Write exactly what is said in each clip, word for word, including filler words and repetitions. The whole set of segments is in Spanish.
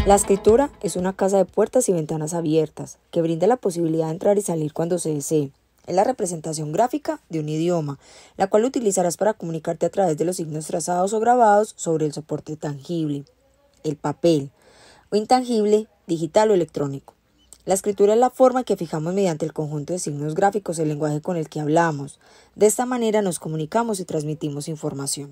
La escritura es una casa de puertas y ventanas abiertas, que brinda la posibilidad de entrar y salir cuando se desee. Es la representación gráfica de un idioma, la cual utilizarás para comunicarte a través de los signos trazados o grabados sobre el soporte tangible, el papel, o intangible, digital o electrónico. La escritura es la forma que fijamos mediante el conjunto de signos gráficos el lenguaje con el que hablamos. De esta manera nos comunicamos y transmitimos información.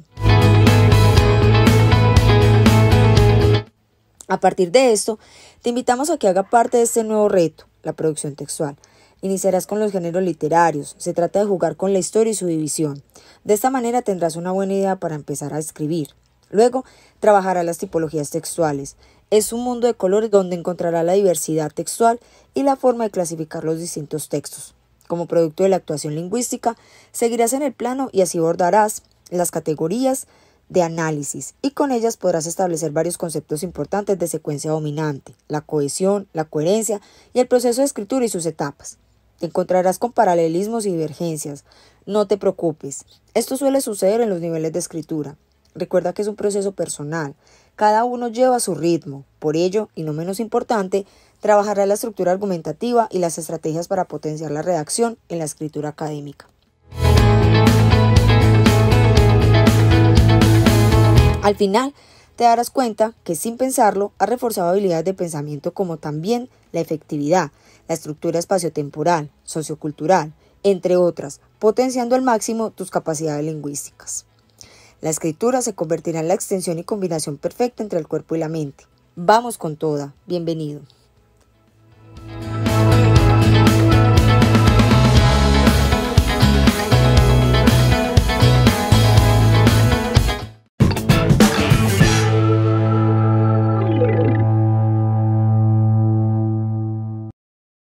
A partir de esto, te invitamos a que haga parte de este nuevo reto, la producción textual. Iniciarás con los géneros literarios, se trata de jugar con la historia y su división. De esta manera tendrás una buena idea para empezar a escribir. Luego, trabajarás las tipologías textuales. Es un mundo de colores donde encontrarás la diversidad textual y la forma de clasificar los distintos textos. Como producto de la actuación lingüística, seguirás en el plano y así abordarás las categorías de análisis, y con ellas podrás establecer varios conceptos importantes de secuencia dominante, la cohesión, la coherencia y el proceso de escritura y sus etapas. Te encontrarás con paralelismos y divergencias. No te preocupes, esto suele suceder en los niveles de escritura. Recuerda que es un proceso personal, cada uno lleva su ritmo, por ello, y no menos importante, trabajará la estructura argumentativa y las estrategias para potenciar la redacción en la escritura académica. Al final, te darás cuenta que sin pensarlo has reforzado habilidades de pensamiento como también la efectividad, la estructura espaciotemporal, sociocultural, entre otras, potenciando al máximo tus capacidades lingüísticas. La escritura se convertirá en la extensión y combinación perfecta entre el cuerpo y la mente. Vamos con toda. Bienvenido.